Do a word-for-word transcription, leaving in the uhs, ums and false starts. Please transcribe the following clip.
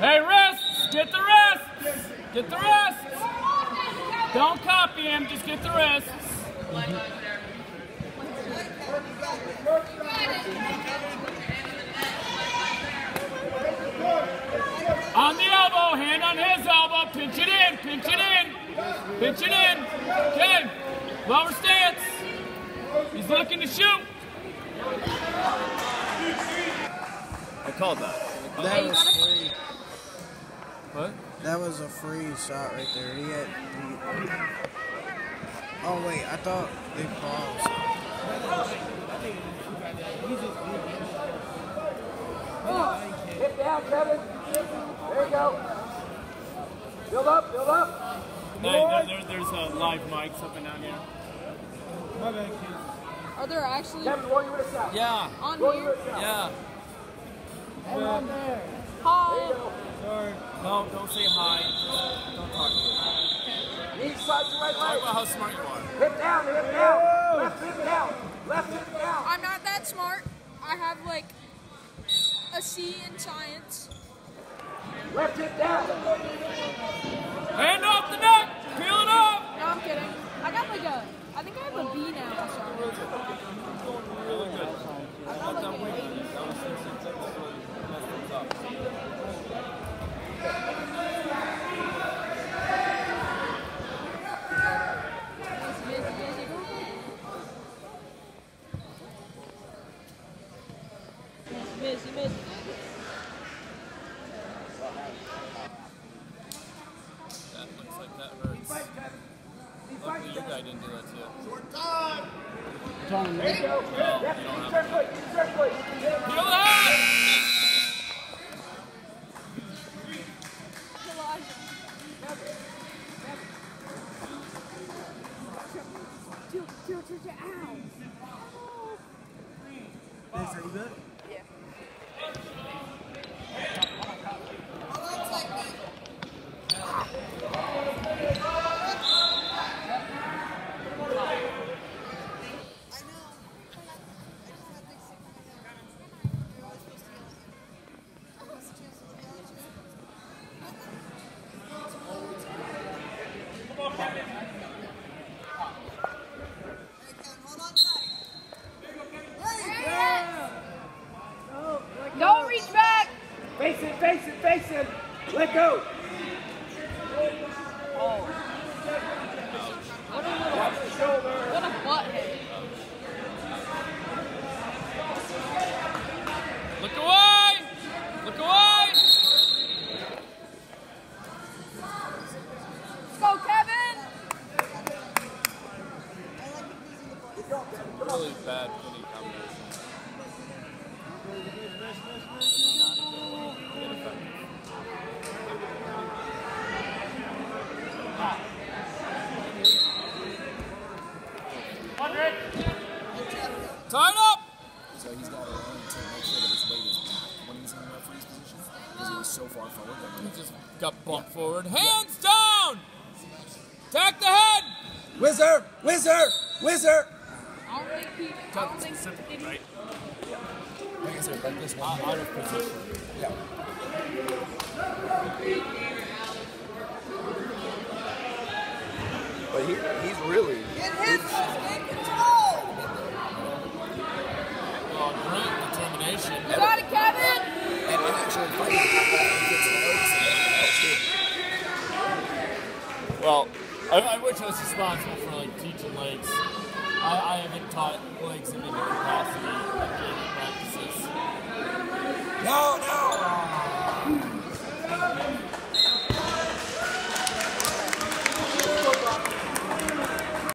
Hey, wrists! Get the wrists! Get the wrists! Don't copy him, just get the wrists. On the elbow, hand on his elbow, pinch it in, pinch it in, pinch it in. Okay, lower stance. He's looking to shoot. I called that. That was free. What? That was a free shot right there. He had. He, oh wait, I thought they paused. Hit down, Kevin. There you go. Build up, build up. No, there, there, there's a live mic something down here. Are there actually Kevin, roll your wrist out. Yeah. on Roll here? your wrist out. Yeah. And on there. Hi. There you go. Sorry. No, don't say hi. Don't talk to me. Knee side to right Talk leg. about how smart you are. Hip down, hip down. Left hip down. Left hip down. I'm not that smart. I have like a C in science. Left hip down. Hand off the neck. Peel it off. No, I'm kidding. I got like a, I think I have a B now. So. Really good. I got like an A. Missy, missy. That looks like that hurts. Luckily, you guy didn't do that too. Short time. There you go. Left knee circulate, knee circulate. Peel it out. Two, two, two, two, ow. Hey, so you good? Yeah. Don't reach back. Face it, face it, face it. Let go. Oh. What a little, Watch the shoulder. what a butthead. Look away. Look away. Let's go, Kevin. Really bad pinning combination. Tied up! So he's got to learn to make sure that his weight is back when he's in the referee's position because he was so far forward. That He just got bumped forward. Hands down! Tack the head! Whizzer! Whizzer! Whizzer! I don't think he, I don't think he, Right? Like I said, like this one. Out of position. Yeah. But he, he's really. Get him! Get control! Oh, great determination. You got it, Kevin! And actually fighting gets the notes. Well, I, I wish I was responsible for like teaching legs. I, I haven't taught legs in any